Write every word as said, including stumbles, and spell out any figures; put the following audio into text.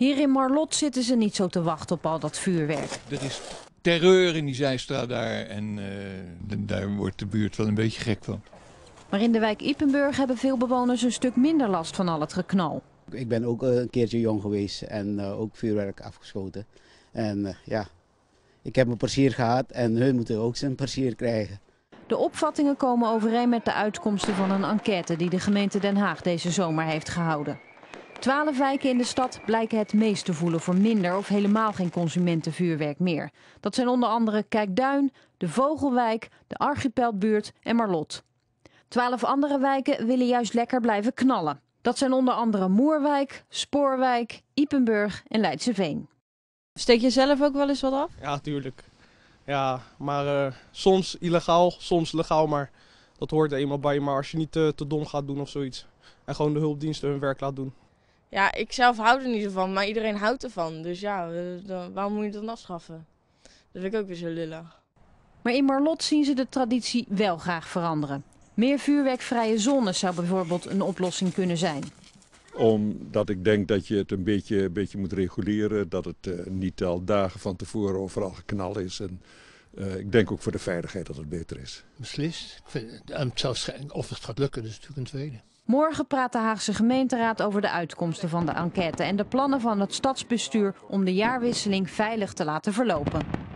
Hier in Marlot zitten ze niet zo te wachten op al dat vuurwerk. Er is terreur in die zijstraat daar en uh, daar wordt de buurt wel een beetje gek van. Maar in de wijk Ypenburg hebben veel bewoners een stuk minder last van al het geknal. Ik ben ook een keertje jong geweest en uh, ook vuurwerk afgeschoten. En uh, ja, ik heb mijn plezier gehad en hun moeten ook zijn plezier krijgen. De opvattingen komen overeen met de uitkomsten van een enquête die de gemeente Den Haag deze zomer heeft gehouden. Twaalf wijken in de stad blijken het meest te voelen voor minder of helemaal geen consumentenvuurwerk meer. Dat zijn onder andere Kijkduin, de Vogelwijk, de Archipelbuurt en Marlot. Twaalf andere wijken willen juist lekker blijven knallen. Dat zijn onder andere Moerwijk, Spoorwijk, Ypenburg en Leidseveen. Steek je zelf ook wel eens wat af? Ja, tuurlijk. Ja, maar uh, soms illegaal, soms legaal, maar dat hoort er eenmaal bij. Maar als je niet uh, te dom gaat doen of zoiets en gewoon de hulpdiensten hun werk laat doen. Ja, ik zelf hou er niet zo van, maar iedereen houdt ervan. Dus ja, dan, waarom moet je het dan afschaffen? Dat vind ik ook weer zo lullig. Maar in Marlot zien ze de traditie wel graag veranderen. Meer vuurwerkvrije zones zou bijvoorbeeld een oplossing kunnen zijn. Omdat ik denk dat je het een beetje, een beetje moet reguleren. Dat het uh, niet al dagen van tevoren overal geknal is. En, uh, ik denk ook voor de veiligheid dat het beter is. Beslist. Ik vind, het zou, of het gaat lukken, dat is natuurlijk een tweede. Morgen praat de Haagse gemeenteraad over de uitkomsten van de enquête en de plannen van het stadsbestuur om de jaarwisseling veilig te laten verlopen.